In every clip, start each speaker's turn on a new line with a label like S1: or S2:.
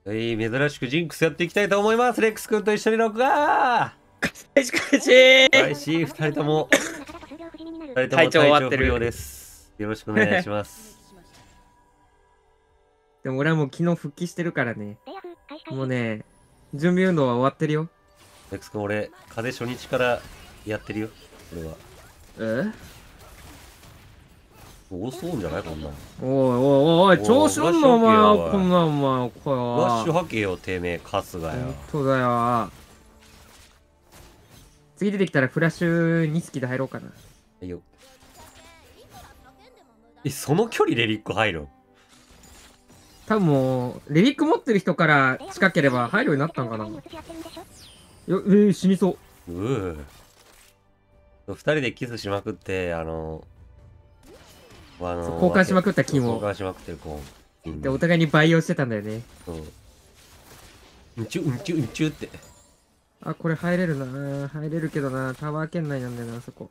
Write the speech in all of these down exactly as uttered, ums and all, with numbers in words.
S1: はい、珍しくジンクスやっていきたいと思います。レックス君と一緒に録画
S2: 開始開始
S1: 開始、二人とも、二人とも
S2: 体調終わってる
S1: 体調不良です。よろしくお願いします。
S2: でも俺はもう昨日復帰してるからね。もうね、準備運動は終わってるよ。
S1: レックス君、俺、風邪初日からやってるよ。俺は。
S2: え
S1: 多そうじゃないこんなん。
S2: おいおいおいおい、調子乗んなお前は、こんなお前、これは。
S1: ワッシュ吐けよ、てめえ、カスがよ。
S2: 本当だよ。次出てきたらフラッシュにスキで入ろうかな。
S1: いいよ。え、その距離レリック入るん？
S2: 多分もう、レリック持ってる人から近ければ入るようになったんかな。よ、えー、死にそう。
S1: うう。二人でキスしまくって、あの、あの
S2: 交換しまくった金を。
S1: 交換しまくってるコーン。
S2: で、お互いに培養してたんだよね。
S1: そう。うんちゅうんちゅうんちゅって。
S2: あ、これ入れるな。入れるけどな。タワー圏内なんだよな、そこ。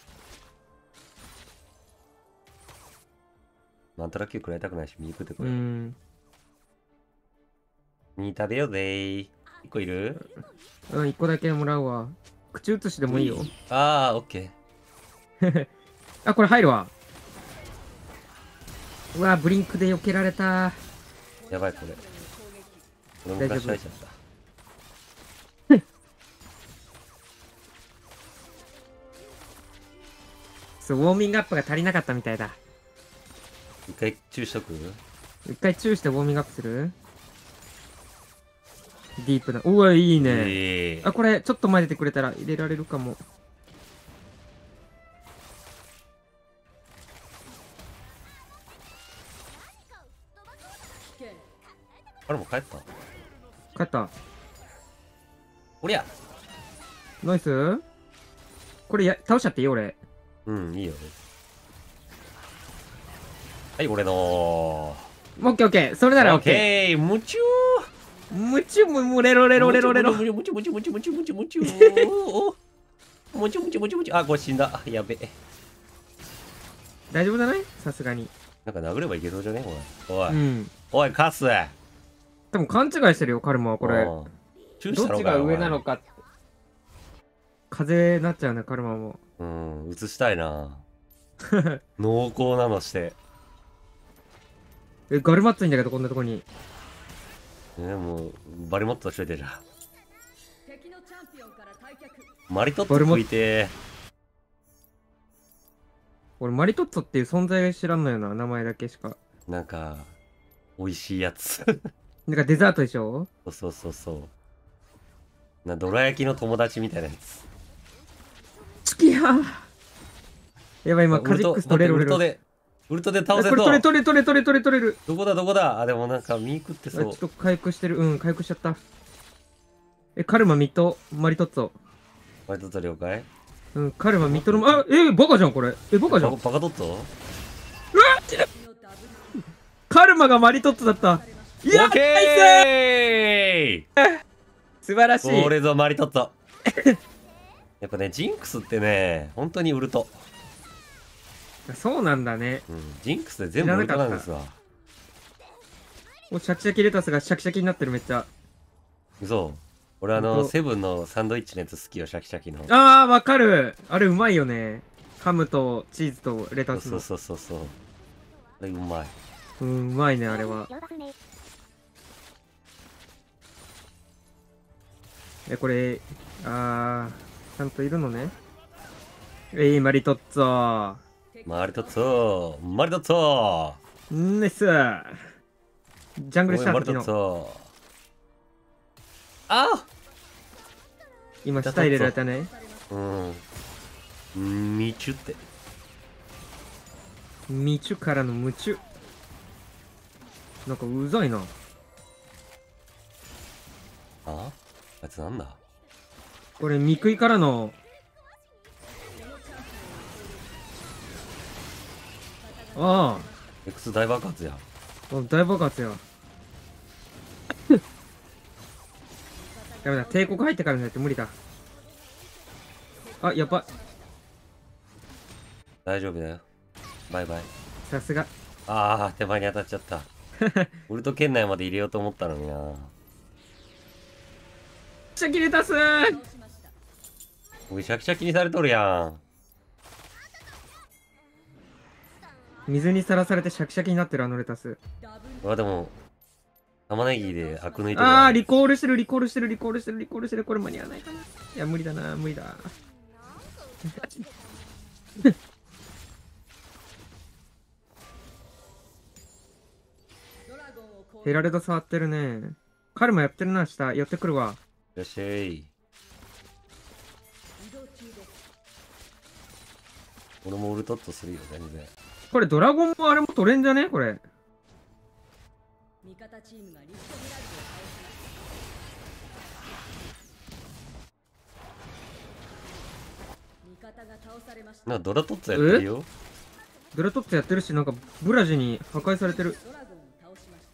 S1: マントラ級食らいたくないし、ミークってこれ。
S2: うん。
S1: ミー食べようぜー。一個いる？
S2: うん、一個だけもらうわ。口移しでもいいよ。
S1: あー、オッケ
S2: ー。あ、これ入るわ。うわ、ブリンクで避けられた。
S1: やばい、これ。俺も昔入っちゃった。
S2: そう、ウォーミングアップが足りなかったみたいだ。
S1: 一回チューしとく？
S2: 一回チューしてウォーミングアップする？ディープな。うわ、いいね。
S1: えー、
S2: あ、これ、ちょっと前出てくれたら入れられるかも。
S1: あれもう帰った？
S2: 帰った。
S1: おりゃ！
S2: ナイス。これや、倒しちゃっていい俺。
S1: うん、いいよ。はい、俺のー。オ
S2: ッケーオッケー。それならオッケー。
S1: オッケー、夢中
S2: むちゅむむれろれろれろれろ。
S1: むちゅむちゅむちゅむちゅむちゅむちゅむちゅむちゅむちゅむちゅむちゅむちゅ。あ、これ死んだ。やべえ。
S2: 大丈夫じゃない？さすがに。
S1: なんか殴ればいけそうじゃねおい。おい。
S2: うん。
S1: おい、カス。
S2: でも勘違いしてるよ、カルマはこれ。どっちが上なのか。風になっちゃうね、カルマも。
S1: うん、映したいな。濃厚なのして。
S2: え、ガルマッツいんだけど、こんなとこに。
S1: え、もう、バリモットしといてじゃん。マリトッツォ食いて。
S2: 俺、マリトッツォっていう存在知らんのよな、名前だけしか。
S1: なんか、美味しいやつ。
S2: なんかデザートでしょ？
S1: そうそうそうそう。な、どら焼きの友達みたいなやつ。
S2: 好きやー。やばい、今、カジックス取れる。
S1: ウルトで、ウルトで倒せそう。
S2: これ取れ取れ取れ取れ取れ取れる。
S1: どこだどこだ。あ、でもなんか、ミークってそう。
S2: ちょっと回復してる。うん、回復しちゃった。え、カルマ、ミト、マリトッツォ。
S1: マリトッツォ了解？
S2: うん、カルマ、ミトの、あ、え、バカじゃん、これ。え、バカじゃん。
S1: バカトッツォ？うわ
S2: っカルマがマリトッツォだった。
S1: いや、オッケー！
S2: 素晴らしい。
S1: これぞマリトッツォ。やっぱね、ジンクスってね、本当にウルト。
S2: そうなんだね。
S1: うん、ジンクスで全部ウルトなんですわ。
S2: お、シャキシャキレタスがシャキシャキになってる、めっちゃ。
S1: 嘘。俺あの、セブンのサンドイッチのやつ好きよ、シャキシャキの。
S2: あー、わかる。あれうまいよね。ハムとチーズとレタスの。
S1: そうそうそうそう。あれうまい。
S2: うん、うまいね、あれは。え、これ、あー、ちゃんといるのね。えい、マリトッツォ。
S1: マリトッツォマリトッツォ
S2: ナイス。ジャングルした時の。
S1: あ
S2: 今、下入れられたね。
S1: うん。みちゅって。
S2: みちゅからの夢中。なんかうざいな。
S1: ああいつなんだ
S2: これ、ミクイからの。ああ。
S1: X 大爆発や。
S2: 大爆発や。ダメだ、帝国入ってからじゃないと無理だ。あ、やばい。
S1: 大丈夫だよ。バイバイ。
S2: さすが。
S1: ああ、手前に当たっちゃった。 ウルト圏内まで入れようと思ったのにな。
S2: シャキレタス
S1: 僕シャキシャキにされとるやん。
S2: 水にさらされてシャキシャキになってるあのレタス。
S1: うわ、でも、玉ねぎでアク抜いてる
S2: あ
S1: わ
S2: ー、リコールしてる、リコールしてる、リコールしてる、リコールしてる。これ間に合わないかな。いや、無理だな、無理だ。ヘラレド触ってるね。カルマやってるな、下。寄ってくるわ。
S1: いらっしゃい。俺もウルトットするよ、全然。
S2: これドラゴンもあれも取れんじゃねこれ。
S3: 味方チームがリフトグラルドを倒しました。味方が倒されました。
S1: なんかドラトッツやってるよ。
S2: ドラトッツやってるし、なんかブラジに破壊されてる。
S3: ドラゴンを倒しました。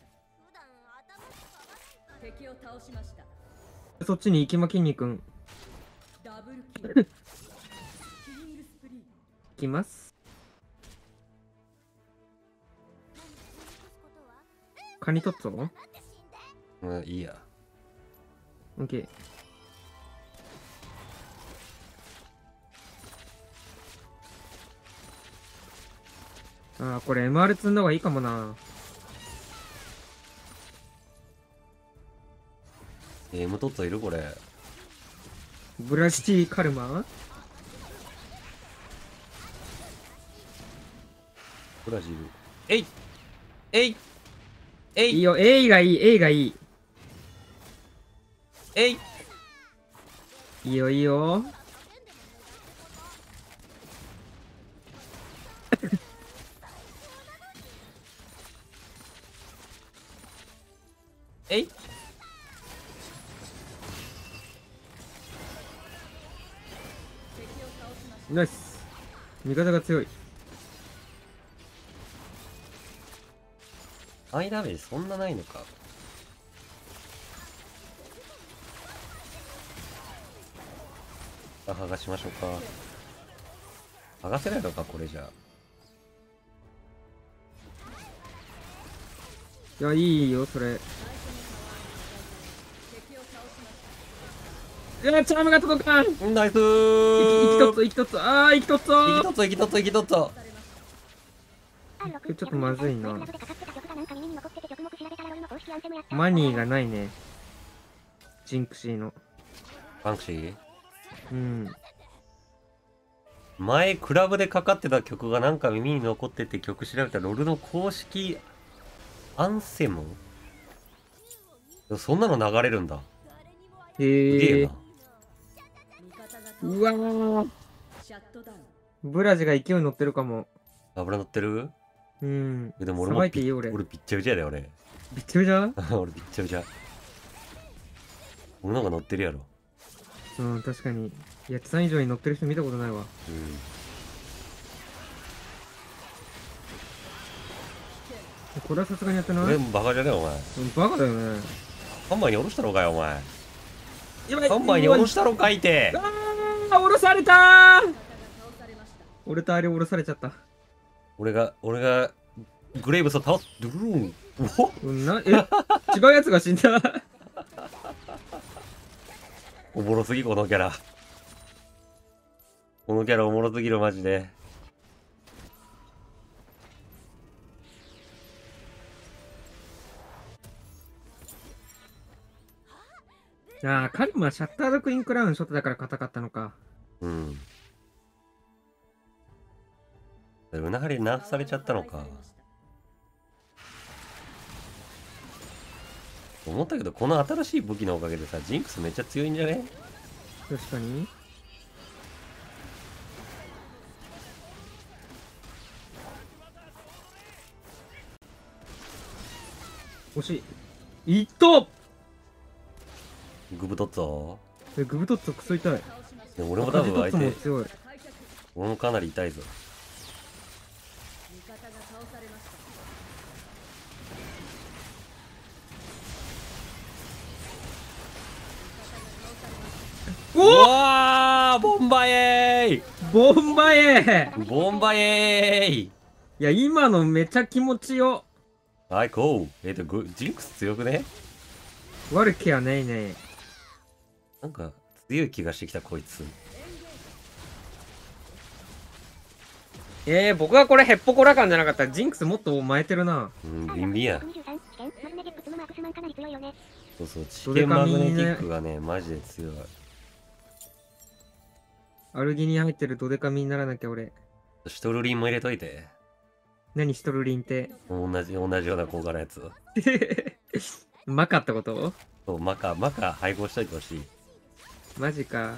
S3: 敵を倒しました。
S2: そっちに行きまきんに君。
S3: ダブルキル。キリングスプリー。
S2: 行きます。カニトッツォ
S1: うん、いいや。
S2: オッケー。ああ、これ エムアール 積んだ方がいいかもな。
S1: えー、ムトッツォいるこれ。
S2: ブラシティカルマ
S1: ブラジル。えいえいえい
S2: いいよ、A がいい、A がいい。
S1: えい
S2: いいよ、いいよ。
S1: えい
S2: ナイス。味方が強い。
S1: アイダメージそんなないのか。あ、剥がしましょうか。剥がせないのか、これじゃ。
S2: いや、いいよ、それ。いや、チャームが届かん。生き
S1: ナイス
S2: と
S1: ー
S2: っと、生きとっと、あー、生きとっと
S1: 生きとっと生きとっと生きとっと。
S2: ちょっとまずいな。マニーがないね。ジンクシーの。
S1: バンクシー
S2: うん。
S1: 前クラブでかかってた曲がなんか耳に残ってて曲調べたらロルの公式アンセムそんなの流れるんだ。すげ
S2: へえ
S1: えな。。
S2: うわー。ブラジが勢い乗ってるかも。
S1: 油乗ってる？
S2: うん。
S1: えでも俺
S2: さ
S1: もび
S2: ばいていいよ、俺。
S1: 俺びっちゃびちゃやで俺。
S2: びっちゃびちゃ
S1: 俺びっちゃびちゃ。俺の方が乗ってるやろ。
S2: うん、確かに。やつさん以上に乗ってる人見たことないわ。
S1: うん。
S2: これはさすがにやってない？
S1: 俺
S2: うん、
S1: バカじゃねえお前。
S2: バカだよね。
S1: ハンマーに下ろしたろかよお前。
S2: やばい。
S1: ハンマーに下ろしたろかいて。
S2: あー、降ろされたー。俺とあれ降ろされちゃった。
S1: 俺が俺がグレイブスを倒す。ドゥルーン。おっ
S2: うんな、え、違うやつが死んだ。
S1: おもろすぎこのキャラ。このキャラおもろすぎるマジで。
S2: ああ、カルマシャッタードクイーンクラウンショットだから硬かったのか。
S1: うん。うなはりナーフされちゃったのか。思ったけどこの新しい武器のおかげでさジンクスめっちゃ強いんじゃね？
S2: 確かに。惜しい。いった
S1: グブトッツォ。
S2: え、グブトッツォクソ痛い。
S1: でも俺も多分相
S2: トッツォも
S1: 手
S2: 強い。
S1: 俺もかなり痛いぞ。うわーボンバイエ
S2: ボンバイエ
S1: ーイボンバイエーイ。
S2: いや、今のめちゃ気持ちよ。
S1: はい、こう。えっと、グジンクス強くね？
S2: 悪気はないね。
S1: なんか、強い気がしてきた、こいつ。
S2: えー、僕がこれヘッポコラ感じゃなかったらジンクスもっと巻いてるな。
S1: うん、ビンビンや。そうそう、チ
S2: どれか
S1: ケンマグネテ
S2: みんな
S1: ィックがね、マジで強い。
S2: アルギニ入ってるドデカミにならなきゃ俺。
S1: シトルリンも入れといて。
S2: 何しとるリンって。
S1: 同じ、同じような効果のやつ。
S2: マカってこと？
S1: そう、マカ、マカ配合しといてほしい。
S2: マジか。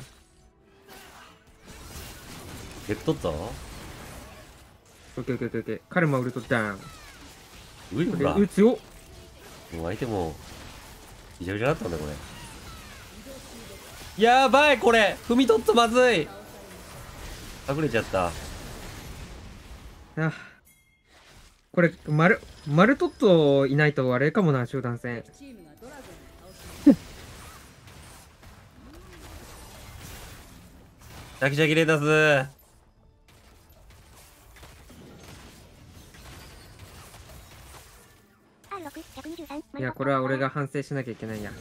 S1: レクトット
S2: オッケーオッケーオッケーオッケー。カルマウルトダウン。これ
S1: ういほら。
S2: 打つよ。
S1: もう相手も、びちゃびちゃだったんだ、これ。やばい、これ踏み取っとまずい隠れちゃった。
S2: あ、これ、マル、マルトットいないとあれかもな、集団戦。
S3: チームがドラゴンを倒し
S1: シャキシャキレタス。
S2: いや、これは俺が反省しなきゃいけないや。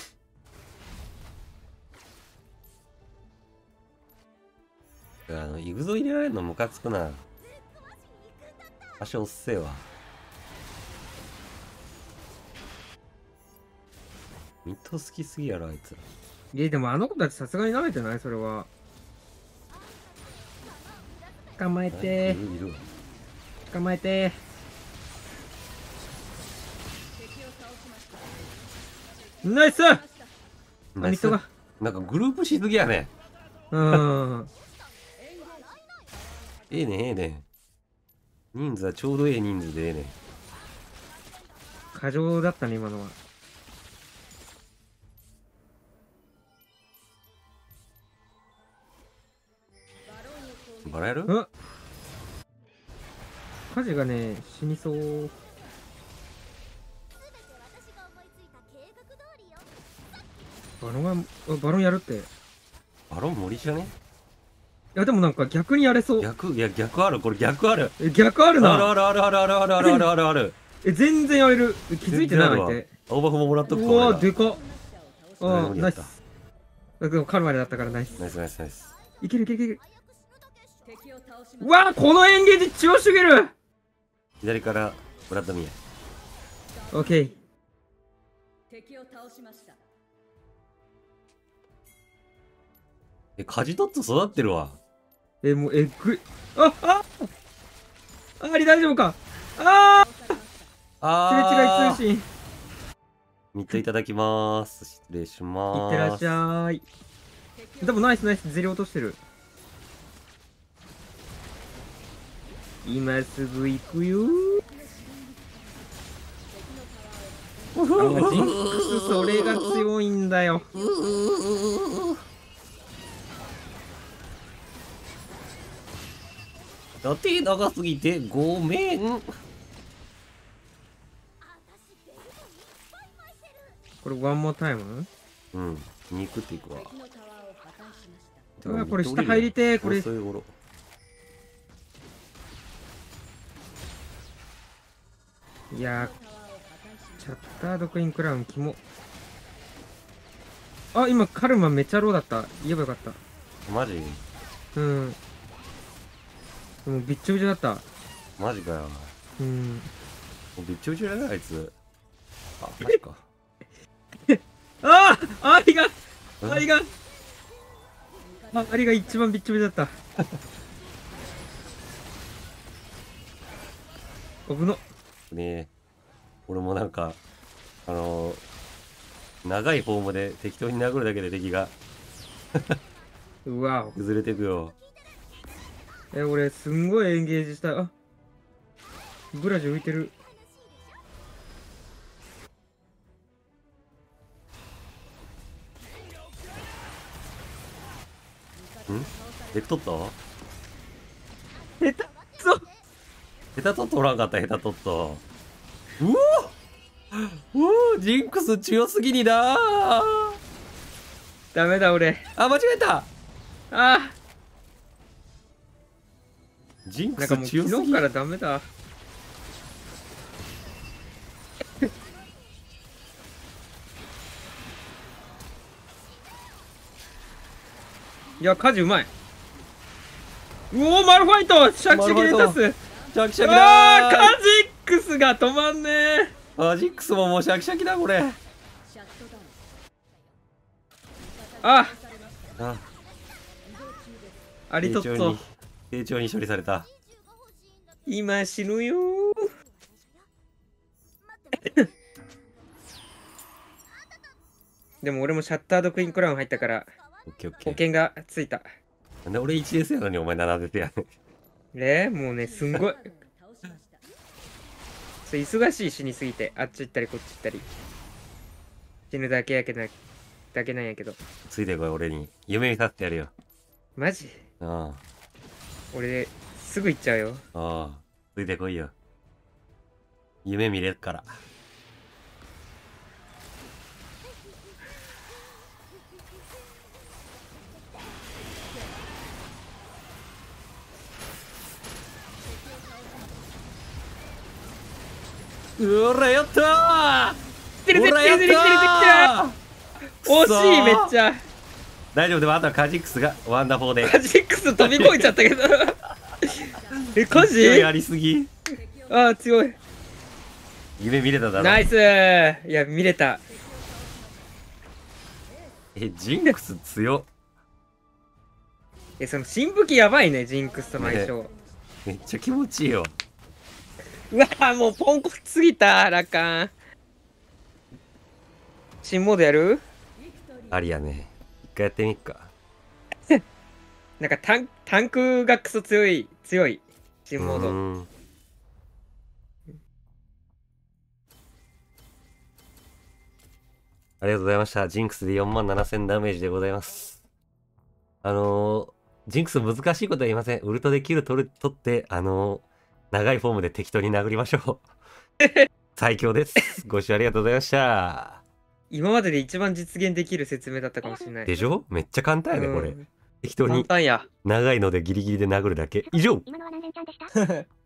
S1: あの、イグゾ入れられるのムカつくな。足おっせえわ。ミッド好きすぎやろ、あいつら。
S2: いや、でもあの子たちさすがに舐めてないそれは。捕まえて
S1: いるいるわ。
S2: 捕まえてナイスあ、
S1: ナイス
S2: ミッドが。
S1: なんかグループしすぎやね。
S2: うん。
S1: ええねええね人数はちょうどええ人数でええね
S2: 過剰だったね、今のは。
S1: バラやる？
S2: うん。火事がね、死にそう。バロンが、あバロンやるって。い
S1: バロン無理じゃね？
S2: や、でもなんか逆にやれそう。
S1: 逆、いや逆ある、これ逆ある。
S2: え、逆あるな。
S1: あるあるあるあるあるあるあるあるあるある。
S2: え、全然やれる。え気づいてない
S1: 全然あるわ
S2: 相手。
S1: 青バフももらっとくか
S2: うわ
S1: 俺ら
S2: でかっ。あ
S1: あ
S2: あ、ナイス。でもカルマでだったからナイス。
S1: ナイスナイスナイス。
S2: いけるいけるいける。
S3: 敵を倒し
S2: うわこのエンゲージ強すぎる。
S1: 左からブラッドミ
S2: オッケー。
S3: 敵を倒しました。
S1: え、カジトッツ育ってるわ。
S2: え、もうえぐい。ああああり大丈夫か。ああすれ
S1: あ
S2: 違い通信。
S1: ミッドいただきまーす。失礼しまーす。
S2: いってらっしゃい。でもナイスナイス、ゼリ落としてる。今すぐ行くよー。あのジンクスそれが強いんだよ。
S1: だって長すぎてごめん。
S2: これワンモータイム。
S1: うん、に食っていくわ。
S3: 敵のタワーを破壊しました。
S2: うわこれ下入りてーこれ
S1: そういう頃。
S2: いやーチャッタードクイーンクラウンキモ。あ今カルマめっちゃローだった。言えばよかった。
S1: マジ
S2: うんでもびっちょびちょだった。
S1: マジかよ。
S2: うん
S1: もうびっちょびちょやなあいつ。あ、マジか。
S2: ああアリが
S1: うん
S2: アリがあアリが一番びっちょびちょだった。危なっ。
S1: ねえ。俺もなんか、あのー、長いフォームで適当に殴るだけで敵が
S2: うわ
S1: 崩れてくよ。
S2: え俺すんごいエンゲージした。あブラジ浮いてる。
S1: んレクトット
S2: 下手くそ。
S1: ヘタトットおらんかった、ヘタトット。うおうおジンクス強すぎにだー。
S2: ダメだ俺。
S1: あ、間違えた。
S2: あ
S1: ジンク
S2: なんかもう
S1: ス強すぎ。
S2: 昨日からダメだ。 いや、カジうまい。うおー、マルファイトシャキシャキで出す。
S1: シャキシャキ
S2: あー、
S1: だ
S2: カジックスが止まんねー。
S1: ー。マジックスももうシャキシャキだこれ。
S3: シャットダウン。
S2: あ、
S1: あ、
S2: アリトッツォ
S1: 丁重に丁重に処理された。
S2: 今死ぬよー。でも俺もシャッタードクイーンクラウン入ったから
S1: オッケーオッケー。
S2: 保険がついた。
S1: なんで俺いちですやのにお前ななですやねん。
S2: ね、もうね、すんごい
S3: 倒しました。
S2: そう忙しい、死にすぎてあっち行ったりこっち行ったり死ぬだけやけなだけなんやけど。
S1: ついてこい俺に。夢見させてやるよ。
S2: マジ
S1: あ
S2: 俺すぐ行っちゃうよ。
S1: あ、ああ。ついてこいよ。夢見れるから。うらやった
S2: てるてる
S1: ーうらやっ
S2: てるてるてる
S1: たー
S2: 惜しい、めっちゃ。
S1: 大丈夫でもあとはカジックスがワンダフォーで
S2: カジックス飛び越えちゃったけど。え、カジ
S1: 勢いありすぎ。
S2: あー、強い。
S1: 夢見れただろ。
S2: ナイスー。いや、見れた。
S1: えジンクス強っ。
S2: え、その新武器やばいね、ジンクスとの相性。
S1: めっちゃ気持ちいいよ。
S2: うわー、もうポンコツすぎた、ラカン。新モードやる？
S1: ありやね。一回やってみっか。
S2: なんかタンタンクがクソ強い、強い。新モード。
S1: うーんありがとうございました。ジンクスでよんまんななせんダメージでございます。あのー、ジンクス難しいことは言いません。ウルトでキル取る、取って、あのー、長いフォームで適当に殴りましょう。最強です。ご視聴ありがとうございました。
S2: 今までで一番実現できる説明だったかもしれない。
S1: でしょめっちゃ簡単やね、これ
S2: う。ん
S1: 適当に
S2: 簡単や。
S1: 長いのでギリギリで殴るだけ。以上
S4: 今のは何連チャンでした